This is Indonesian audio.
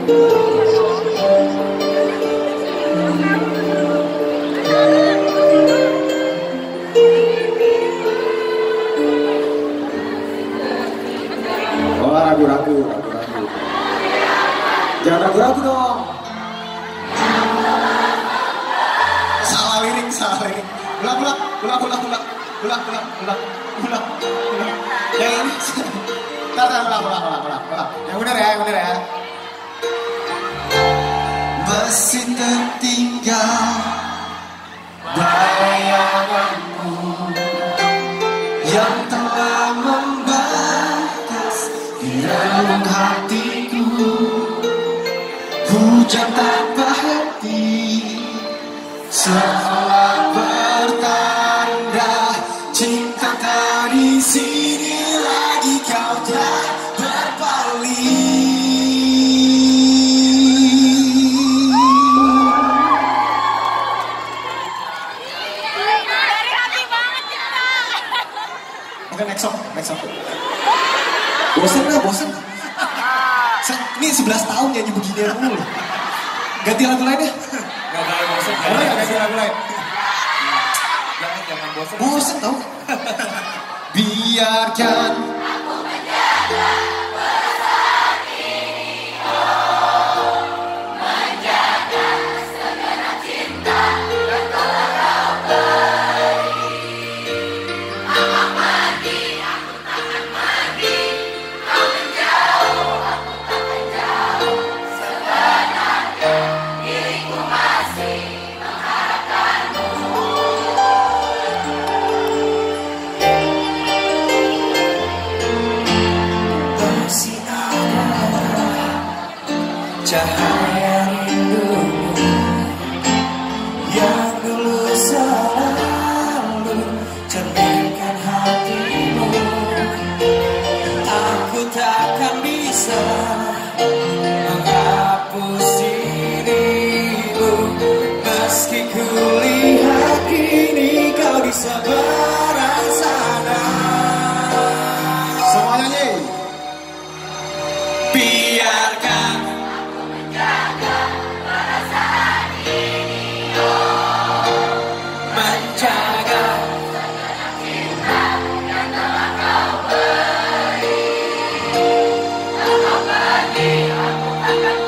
Oh, ragu-ragu. Jangan ragu-ragu dong. Salah lirik. Ulang. Yang ini. Ulang. Yang bener ya. Masih tertinggal bayanganmu yang telah membatas di relung hatiku. Hujan tanpa henti seolah bertanda cinta tak di sini lagi, kau telah berpaling. Dari hati banget kita. Oke, next song. Bosen. Ini 11 tahun nyanyi beginian mulu. Ganti lagu lainnya. Gak boleh bosan. Ganti lagu lain. Jangan bosan. Bosen tau. Biarkan Aku menjaga perasaan ini, oh, menjaga segenap cinta yang telah kau beri. Engkau pergi, aku takkan pergi. Kau menjauh, aku takkan jauh. Sebenarnya diriku masih mengharapkanmu. cahaya rindumu yang dulu selalu cerminkan hatimu. Aku takkan bisa menghapus dirimu, meski ku lihat kini kau di seberang sana. Semuanya nyanyi. Biarkan Aku menjaga perasaan ini, oh, menjaga segenap cinta yang telah kau beri. Engkau pergi, aku takkan